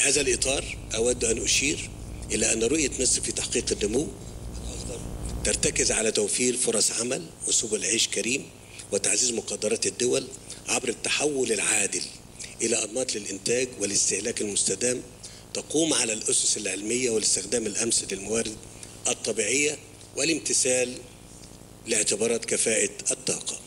هذا الإطار أود أن أشير إلى أن رؤية مصر في تحقيق النمو ترتكز على توفير فرص عمل وسبل عيش كريم وتعزيز مقدرات الدول عبر التحول العادل إلى أنماط للإنتاج والاستهلاك المستدام تقوم على الأسس العلمية والاستخدام الأمثل للموارد الطبيعية والامتثال لاعتبارات كفاءة الطاقة.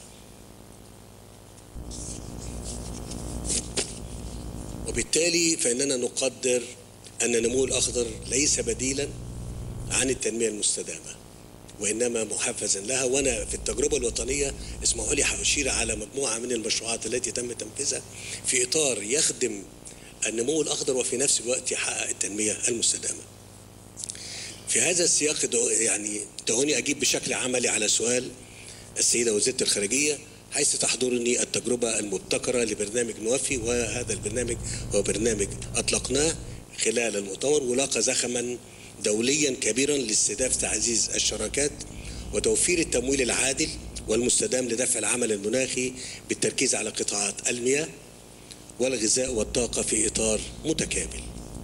وبالتالي فإننا نقدر أن النمو الأخضر ليس بديلا عن التنمية المستدامة وإنما محفزا لها. وأنا في التجربة الوطنية اسمحوا لي هأشير على مجموعة من المشروعات التي تم تنفيذها في إطار يخدم النمو الأخضر وفي نفس الوقت يحقق التنمية المستدامة. في هذا السياق يعني دعوني أجيب بشكل عملي على سؤال السيدة وزيرة الخارجية حيث تحضرني التجربة المبتكرة لبرنامج نوفي، وهذا البرنامج هو برنامج أطلقناه خلال المؤتمر ولاقى زخما دوليا كبيرا لاستهداف تعزيز الشراكات وتوفير التمويل العادل والمستدام لدفع العمل المناخي بالتركيز على قطاعات المياه والغذاء والطاقة في إطار متكامل.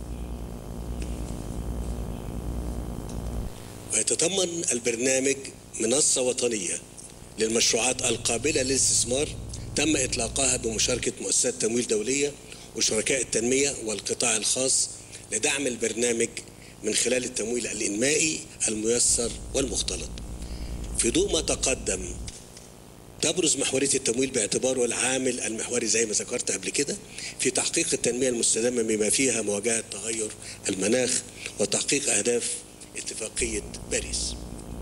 ويتضمن البرنامج منصة وطنية للمشروعات القابلة للاستثمار تم إطلاقها بمشاركة مؤسسات تمويل دولية وشركاء التنمية والقطاع الخاص لدعم البرنامج من خلال التمويل الإنمائي الميسر والمختلط. في ضوء ما تقدم تبرز محورية التمويل باعتباره العامل المحوري زي ما ذكرت قبل كده في تحقيق التنمية المستدامة بما فيها مواجهة تغير المناخ وتحقيق أهداف اتفاقية باريس.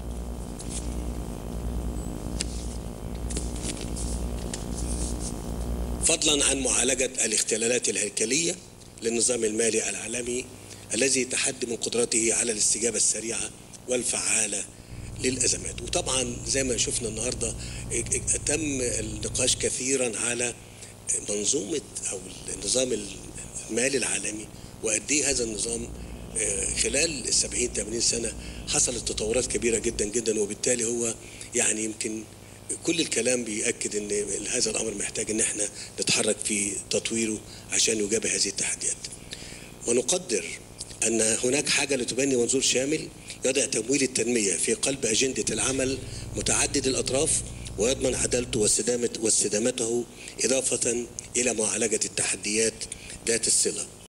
فضلا عن معالجة الاختلالات الهيكلية للنظام المالي العالمي الذي تحد من قدرته على الاستجابة السريعة والفعالة للأزمات. وطبعا زي ما شفنا النهاردة تم النقاش كثيرا على منظومة أو النظام المالي العالمي وقد ايه هذا النظام خلال ال70-80 سنة حصلت تطورات كبيرة جدا جدا، وبالتالي هو يعني يمكن كل الكلام بيأكد ان هذا الأمر محتاج ان احنا نتحرك في تطويره عشان يجابه هذه التحديات. ونقدر أن هناك حاجة لتبني منظور شامل يضع تمويل التنمية في قلب أجندة العمل متعدد الأطراف ويضمن عدالته واستدامته إضافة إلى معالجة التحديات ذات الصلة.